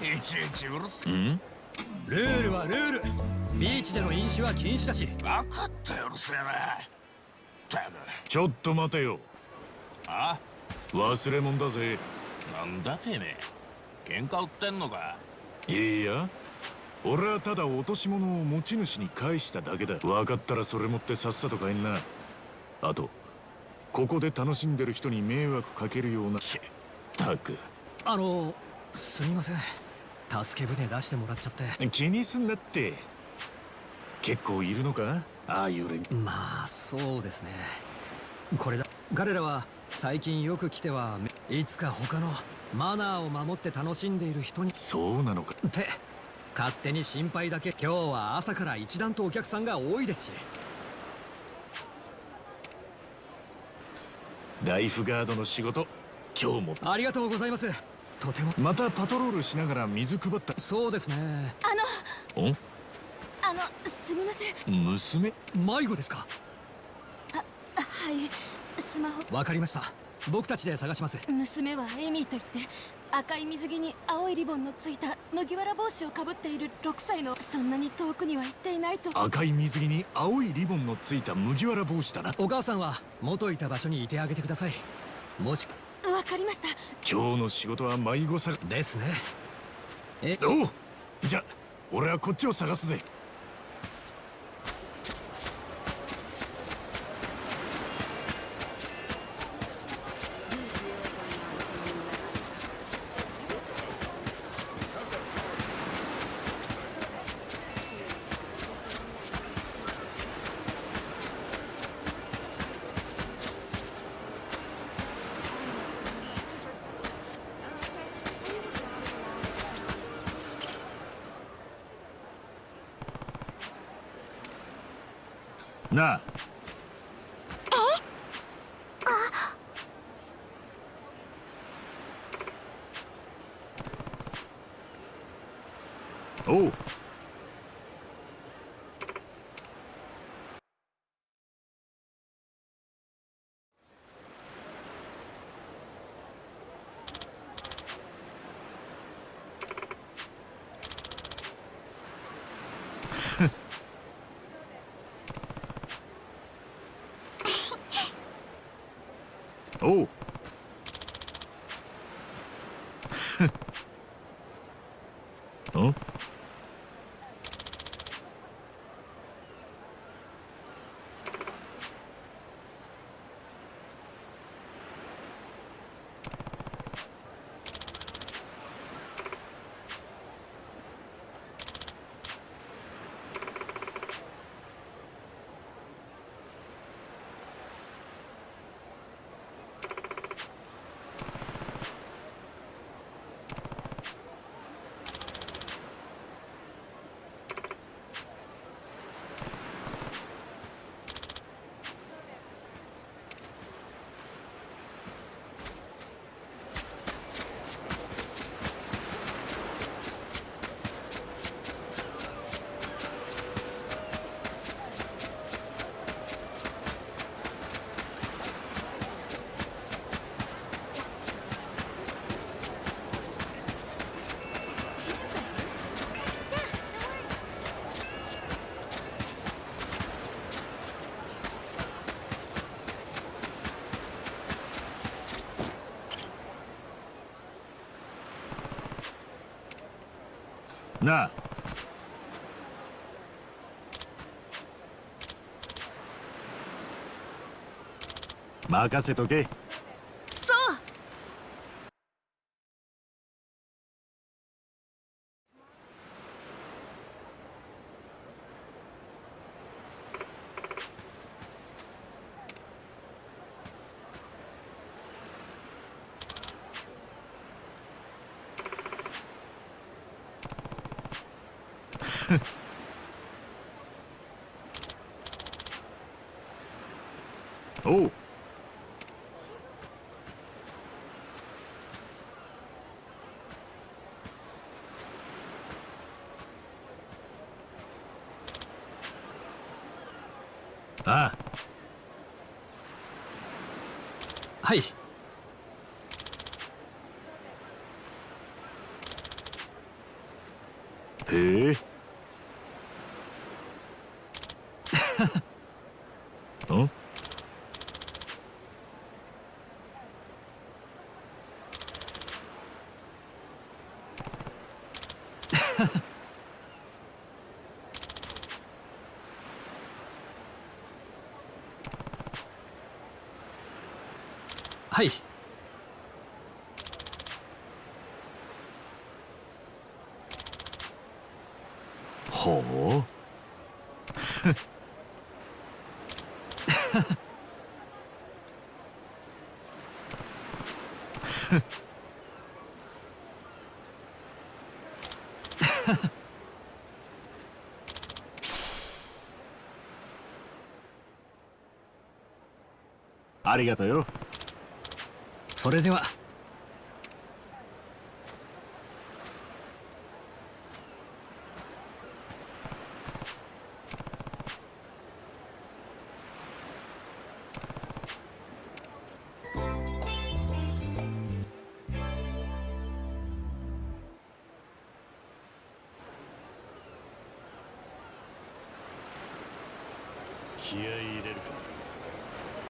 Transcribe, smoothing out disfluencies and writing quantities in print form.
いちいちうるせえ。 ルールはルール。ビーチでの飲酒は禁止だし。 分かったよ、うるせえな。たく。 ちょっと待てよ。 あ？ 忘れ物だぜ。 なんだてめえ。喧嘩売ってんのか？ いや、俺はただ落とし物を持ち主に返しただけだ。分かったらそれ持ってさっさと帰んな。あとここで楽しんでる人に迷惑かけるような。たく。 すみません。助け舟出してもらっちゃって。 気にすんなって。結構いるのか、ああいう連。 まあそうですね。これだ。彼らは最近よく来てはいつか他のマナーを守って楽しんでいる人に。 そうなのかって勝手に心配だけ。今日は朝から一段とお客さんが多いですし。 ライフガードの仕事今日もありがとうございます。とても。 またパトロールしながら水配った。 そうですね。 すみません。 娘？ 迷子ですか？ はい、スマホ。 わかりました。僕たちで探します。 娘はエミーといって、赤い水着に青いリボンのついた麦わら帽子をかぶっている6歳の。そんなに遠くには行っていないと。 赤い水着に青いリボンのついた麦わら帽子だな。 お母さんは元いた場所にいてあげてください。もし。 わかりました。 今日の仕事は迷子さですね。 おう、じゃ俺はこっちを探すぜ。なあ。おう。おう。ん？なあ。任せとけ。 そう。 おう。ああ。 はい。 へえんはい。 ほうありがとうよ。 それでは。 気合い入れるか。